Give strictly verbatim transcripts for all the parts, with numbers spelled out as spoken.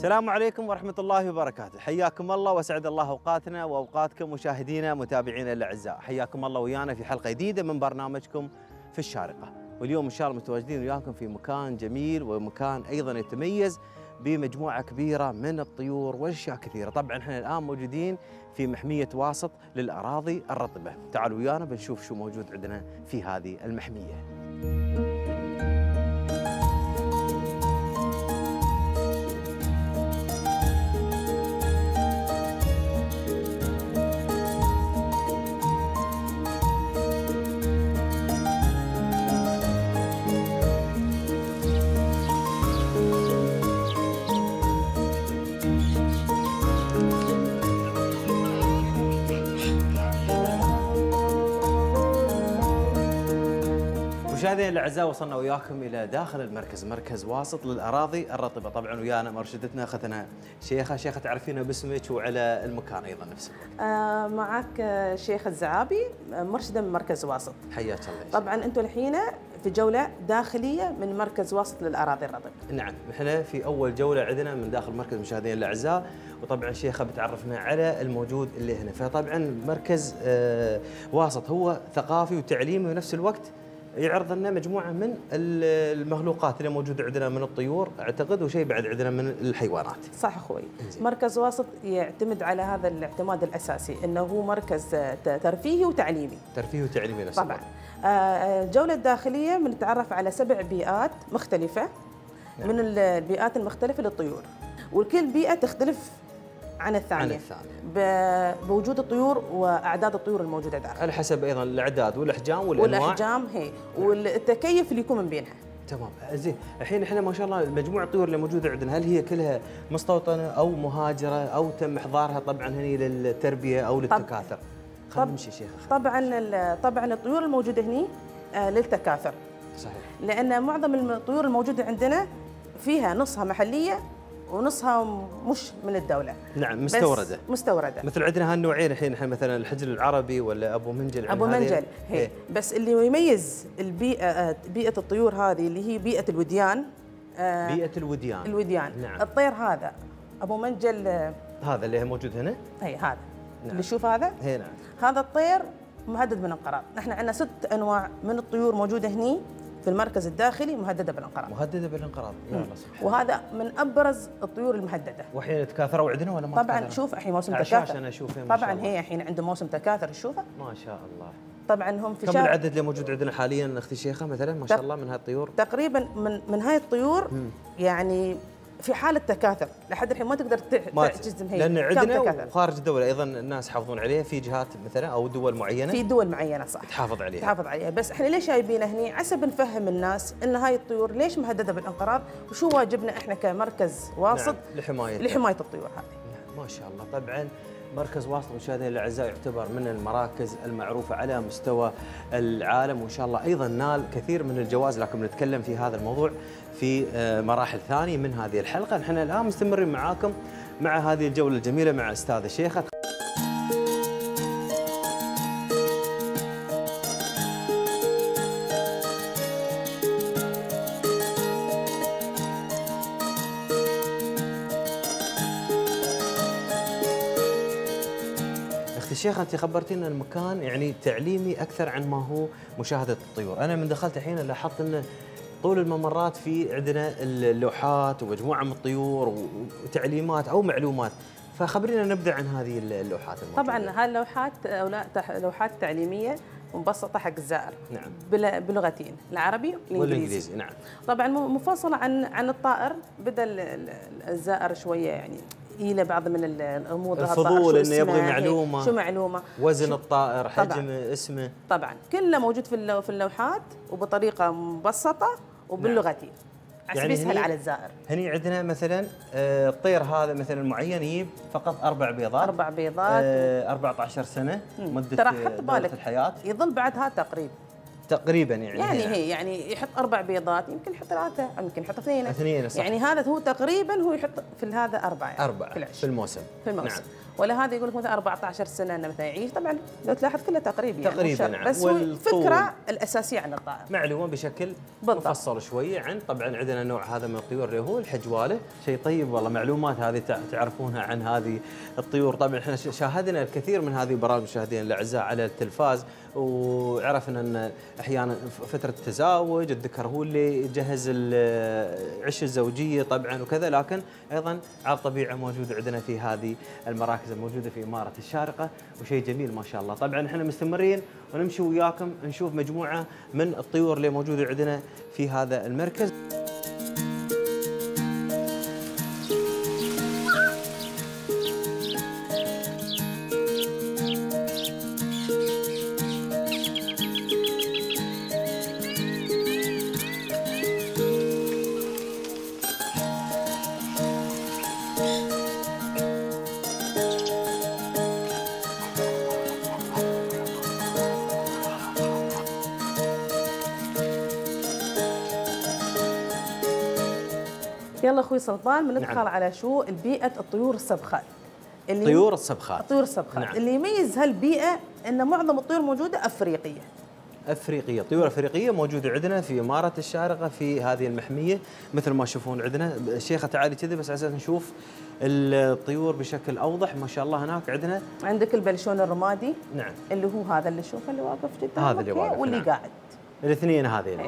السلام عليكم ورحمة الله وبركاته، حياكم الله وسعد الله أوقاتنا وأوقاتكم مشاهدينا متابعينا الأعزاء، حياكم الله ويانا في حلقة جديدة من برنامجكم في الشارقة، واليوم إن شاء الله متواجدين وياكم في مكان جميل ومكان أيضا يتميز بمجموعة كبيرة من الطيور وأشياء كثيرة، طبعا احنا الآن موجودين في محمية واسط للأراضي الرطبة، تعالوا ويانا بنشوف شو موجود عندنا في هذه المحمية. مشاهدينا الاعزاء، وصلنا وياكم الى داخل المركز، مركز واسط للاراضي الرطبه، طبعا ويانا مرشدتنا اختنا شيخه، شيخه تعرفينا باسمك وعلى المكان ايضا نفس الوقت. آه معك شيخ الزعابي مرشده من مركز واسط. حياك الله. طبعا انتم الحين في جوله داخليه من مركز واسط للاراضي الرطبه. نعم، احنا في اول جوله عندنا من داخل مركز مشاهدينا الاعزاء، وطبعا شيخه بتعرفنا على الموجود اللي هنا، فطبعا مركز آه واسط هو ثقافي وتعليمي ونفس الوقت يعرض لنا مجموعه من المخلوقات اللي موجوده عندنا من الطيور اعتقد، وشيء بعد عندنا من الحيوانات. صح اخوي. مركز واسط يعتمد على هذا الاعتماد الاساسي انه هو مركز ترفيهي وتعليمي. ترفيهي وتعليمي نفس طبعا. الجوله الداخليه بنتعرف على سبع بيئات مختلفه. نعم. من البيئات المختلفه للطيور، وكل بيئه تختلف عن الثانية, عن الثانية. بوجود الطيور وأعداد الطيور الموجودة داخل، على حسب أيضا الأعداد والأحجام والأنواع والأحجام هي والتكيف اللي يكون من بينها. تمام، زين. الحين احنا ما شاء الله مجموعة الطيور اللي موجودة عندنا، هل هي كلها مستوطنة أو مهاجرة أو تم إحضارها طبعا هني للتربية أو للتكاثر؟ خلينا نمشي شيخ. طبعا طبعا الطيور الموجودة هني للتكاثر. صحيح. لأن معظم الطيور الموجودة عندنا فيها نصها محلية ونصها مش من الدولة. نعم، مستوردة. مستوردة. مثل عندنا هالنوعين الحين، احنا مثلا الحجر العربي ولا ابو منجل. ابو منجل هي. هي. بس اللي يميز البيئة بيئة الطيور هذه اللي هي بيئة الوديان. بيئة الوديان. الوديان. نعم. الطير هذا ابو منجل، هذا اللي موجود هنا؟ هي هذا. نعم. اللي شوف هذا؟ هي نعم. هذا الطير مهدد بالانقراض، نحن عندنا ست انواع من الطيور موجودة هني في المركز الداخلي مهدده بالانقراض. مهدده بالانقراض، يا الله سبحانه. وهذا من ابرز الطيور المهدده. وحين تكاثروا عندنا ولا ما طبعا شوف الحين موسم تكاثر. انا اشوف طبعا هي الحين عنده موسم تكاثر، تشوفه؟ ما شاء الله. طبعا هم في كم شهر... العدد اللي موجود عندنا حاليا اختي شيخه مثلا ما شاء الله من هاي الطيور؟ تقريبا من من هاي الطيور مم. يعني في حاله تكاثر لحد الحين ما تقدر تجزم هي، لان عندنا وخارج الدوله ايضا الناس يحافظون عليها في جهات مثلا او دول معينه، في دول معينه صح تحافظ عليها تحافظ عليها، بس احنا ليش جايبينها هني؟ عسى بنفهم الناس ان هاي الطيور ليش مهدده بالانقراض وشو واجبنا احنا كمركز واسط. نعم. لحمايه لحمايه الطيور هذه. نعم. ما شاء الله. طبعا مركز واسط مشاهدينا الاعزاء يعتبر من المراكز المعروفه على مستوى العالم، وان شاء الله ايضا نال كثير من الجوائز، لكن نتكلم في هذا الموضوع في مراحل ثانيه من هذه الحلقه. نحن الان مستمرين معاكم مع هذه الجوله الجميله مع استاذه شيخه. شيخ انت خبرتينا المكان يعني تعليمي اكثر عن ما هو مشاهده الطيور، انا من دخلت الحين لاحظت انه طول الممرات في عندنا اللوحات ومجموعه من الطيور وتعليمات او معلومات، فخبرينا نبدا عن هذه اللوحات الموجودة. طبعا هاللوحات لوحات تعليميه مبسطه حق الزائر. نعم. بلغتين، العربي والانجليزي. والانجليزي نعم. طبعا مفصله عن عن الطائر، بدا الزائر شويه يعني الى بعض من الامور، الفضول انه يبغى معلومه، شو معلومه، وزن شو الطائر، حجمه، اسمه. طبعا كله موجود في في اللوحات وبطريقه مبسطه وباللغتين. نعم. عشان يسهل على الزائر. هني عندنا مثلا الطير هذا مثلا معين يجيب فقط اربع بيضات، اربع بيضات آه أربعة عشر سنه مده ترى حط بالك الحياه، يظل بعدها تقريبا تقريبا يعني يعني هنا. هي يعني يحط اربع بيضات، يمكن يحط ثلاثه او يمكن يحط اثنين اثنين صح. يعني هذا هو تقريبا هو يحط في هذا اربعه يعني اربعه في العش في الموسم في الموسم نعم. ولا هذا يقول لك مثلا أربعة عشر سنه انه مثلا يعيش. طبعا لو تلاحظ كله تقريبا يعني تقريبا نعم. بس هو الفكره الاساسيه عن الطائر معلومه بشكل بالضبط. مفصل شويه عن طبعا عندنا نوع هذا من الطيور اللي هو الحجواله. شيء طيب والله، معلومات هذه تعرفونها عن هذه الطيور. طبعا احنا شاهدنا الكثير من هذه البرامج مشاهدينا الاعزاء على التلفاز، وعرفنا ان احيانا فتره التزاوج الذكر هو اللي يجهز العش الزوجيه طبعا وكذا، لكن ايضا عاب طبيعه موجوده عندنا في هذه المراكز الموجوده في اماره الشارقه، وشيء جميل ما شاء الله. طبعا احنا مستمرين ونمشي وياكم نشوف مجموعه من الطيور اللي موجوده عندنا في هذا المركز. يلا اخوي سلطان بندخل نعم. على شو البيئه الطيور السبخات. اللي طيور السبخات. الطيور السبخات نعم. اللي يميز هالبيئه ان معظم الطيور موجوده افريقيه. افريقيه، طيور افريقيه موجوده عندنا في اماره الشارقه في هذه المحميه مثل ما تشوفون عندنا. شيخه تعالي كذا بس على اساس نشوف الطيور بشكل اوضح. ما شاء الله هناك عندنا عندك البلشون الرمادي نعم اللي هو هذا اللي تشوفه اللي واقف قدامك، هذا اللي واقف واللي نعم. قاعد الاثنين هذين.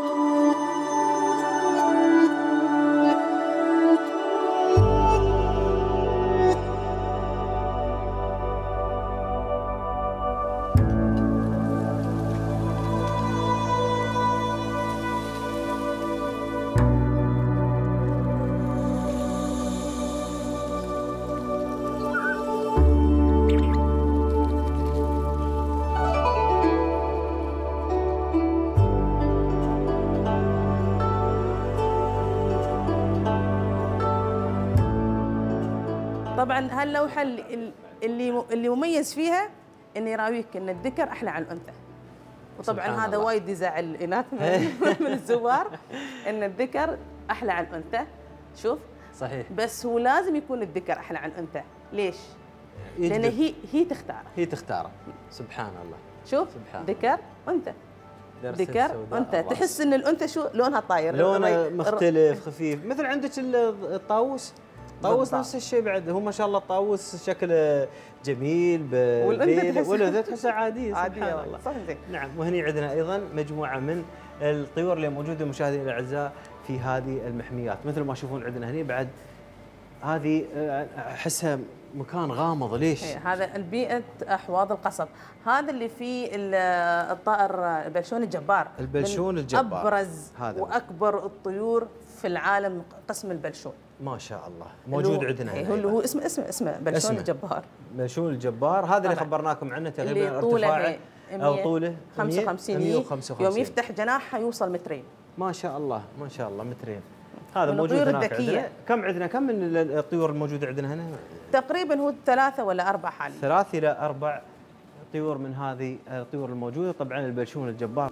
طبعا هاللوحه اللي اللي اللي مميز فيها انه يراويك ان الذكر احلى عن الانثى. وطبعا هذا وايد يزعل الاناث من الزوار ان الذكر احلى عن الانثى. شوف صحيح، بس هو لازم يكون الذكر احلى عن الانثى. ليش؟ لان هي هي تختاره هي تختاره سبحان الله. شوف سبحان ذكر انثى ذكر انثى، تحس ان الانثى شو لونها طاير، لونه مختلف خفيف. مثل عندك الطاووس، طاووس نفس الشيء بعد. هو ما شاء الله الطاووس شكله جميل بالليل، والانثى تحسها عاديه عاديه والله صح زين. نعم. وهني عندنا ايضا مجموعه من الطيور اللي موجوده مشاهدينا الاعزاء في هذه المحميات. مثل ما تشوفون عندنا هني بعد هذه احسها مكان غامض. ليش؟ هذا البيئة أحواض القصب، هذا اللي فيه الطائر البلشون الجبار. البلشون الجبار أبرز هذا وأكبر الطيور في العالم قسم البلشون. ما شاء الله موجود عندنا هنا. هو اللي هو اسمه اسمه اسمه بلشون اسمه الجبار. بلشون الجبار هذا اللي خبرناكم عنه تقريبا ارتفاعه او طوله خمسة وخمسين. يوم يفتح جناحه يوصل مترين. ما شاء الله ما شاء الله مترين. هذا موجود هناك عندنا. كم عندنا كم من الطيور الموجوده عندنا هنا؟ تقريبا هو ثلاثة ولا أربعة حاليا. ثلاث إلى أربع طيور من هذه الطيور الموجودة. طبعا البلشون الجبار.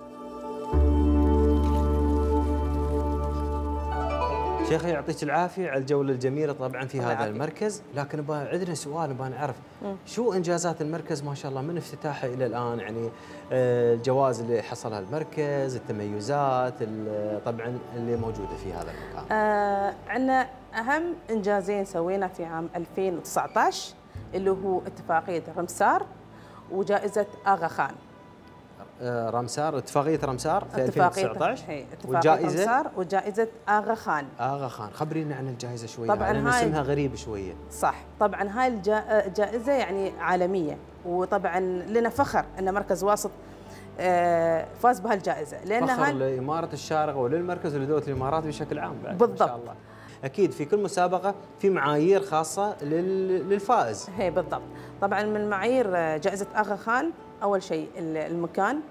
شيخي يعطيك العافية على الجولة الجميلة طبعا في هذا المركز، لكن عندنا سؤال نبغى نعرف شو إنجازات المركز ما شاء الله من افتتاحه إلى الآن، يعني الجوائز اللي حصلها المركز، التميزات طبعا اللي موجودة في هذا المكان. آه عندنا أهم إنجازين سوينا في عام ألفين وتسعة عشر اللي هو اتفاقية رمسار وجائزة آغا خان. رمسار، اتفاقية رمسار في ألفين وتسعة عشر وجائزة رمسار وجائزة آغا خان. آغا خان، خبرينا عن الجائزة شوية. طبعا لأن اسمها غريب شوية. صح، طبعا هاي الجائزة يعني عالمية، وطبعا لنا فخر أن مركز واسط فاز بهالجائزة، لأن فخر لإمارة الشارقة وللمركز ولدولة الإمارات بشكل عام بعد. بالضبط. ما شاء الله. أكيد في كل مسابقة في معايير خاصة للفائز. هي بالضبط. طبعا من معايير جائزة آغا خان أول شيء المكان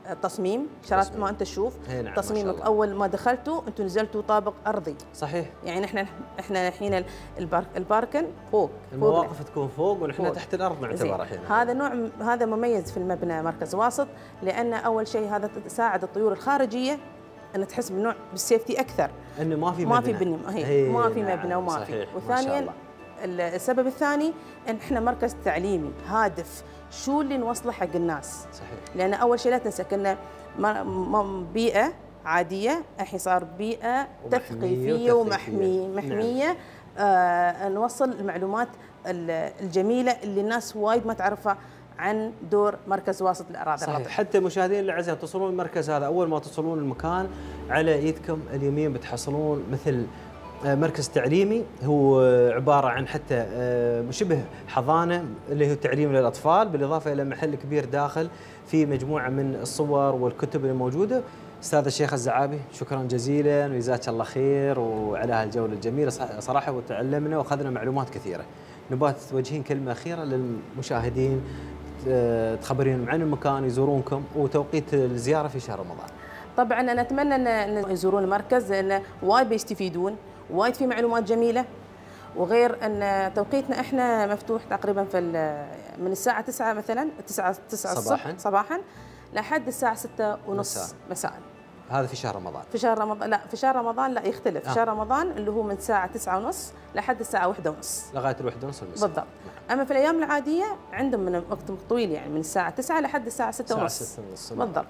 تصميم شرات ما انت تشوف نعم تصميمك اول ما دخلتوا انتم نزلتوا طابق ارضي. صحيح. يعني احنا احنا الحين البارك الباركن فوق، المواقف فوق تكون فوق ونحن فوق. تحت الارض نعتبر الحين. هذا نوع هذا مميز في المبنى مركز واسط، لان اول شيء هذا تساعد الطيور الخارجيه ان تحس بنوع بالسيفتي اكثر، انه ما في ما مبنى. في بني هي ما في نعم. مبنى وما صحيح. في. وثانيا السبب الثاني ان احنا مركز تعليمي هادف، شو اللي نوصله حق الناس. صحيح. لان اول شيء لا تنسى كنا بيئه عاديه، الحين صار بيئه تثقيفيه ومحميه محميه. نعم. آه نوصل المعلومات الجميله اللي الناس وايد ما تعرفها عن دور مركز واسط للاراضي الرطبه. حتى مشاهدينا الاعزاء تصلون المركز هذا، اول ما تصلون المكان على ايدكم اليمين بتحصلون مثل مركز تعليمي، هو عباره عن حتى شبه حضانه اللي هو تعليم للاطفال، بالاضافه الى محل كبير داخل في مجموعه من الصور والكتب اللي موجوده. استاذ الشيخ الزعابي شكرا جزيلا وجزاك الله خير وعلى هالجوله الجميله صراحه، وتعلمنا واخذنا معلومات كثيره. نبات توجهين كلمه اخيره للمشاهدين تخبرين عن المكان يزورونكم وتوقيت الزياره في شهر رمضان. طبعا انا اتمنى ان يزورون المركز لان وايد بيستفيدون، وايد في معلومات جميله، وغير ان توقيتنا احنا مفتوح تقريبا في من الساعه تسعة مثلا تسعة تسعة صباحا صباحا لحد الساعه ستة ونص مساء. هذا في شهر رمضان. في شهر رمضان لا في شهر رمضان لا يختلف. آه. في شهر رمضان اللي هو من الساعه تسعة ونص لحد الساعه واحدة ونص لغايه الواحدة ونص المساء بالضبط. اما في الايام العاديه عندهم من وقت طويل، يعني من الساعه تسعة لحد الساعه ستة ونص بالضبط.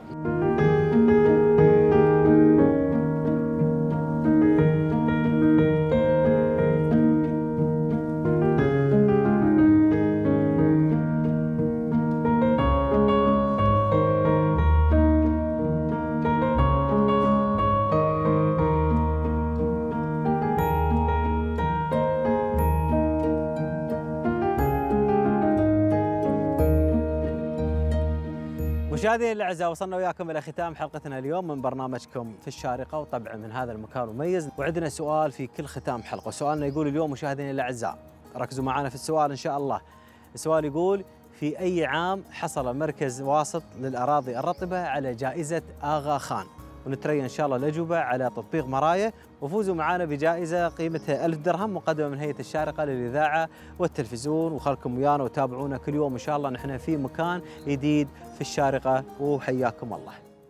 مشاهدينا الاعزاء، وصلنا وياكم الى ختام حلقتنا اليوم من برنامجكم في الشارقه، وطبعا من هذا المكان المميز. وعندنا سؤال في كل ختام حلقه، سؤالنا يقول اليوم مشاهدينا الاعزاء ركزوا معنا في السؤال ان شاء الله. السؤال يقول: في اي عام حصل مركز واسط للاراضي الرطبه على جائزه آغا خان؟ ونتريا ان شاء الله الاجوبه على تطبيق مرايا، وفوزوا معنا بجائزه قيمتها ألف درهم مقدمه من هيئه الشارقه للاذاعه والتلفزيون. وخلكم ويانا وتابعونا كل يوم ان شاء الله، نحن في مكان جديد في الشارقه، وحياكم الله.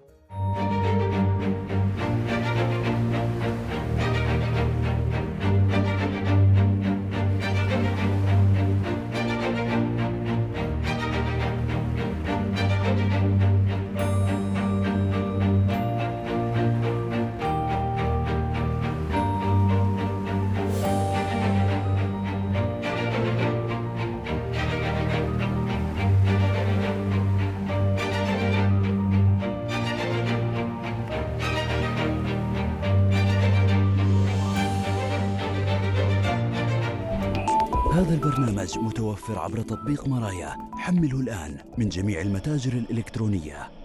هذا البرنامج متوفر عبر تطبيق مرايا، حمله الآن من جميع المتاجر الإلكترونية.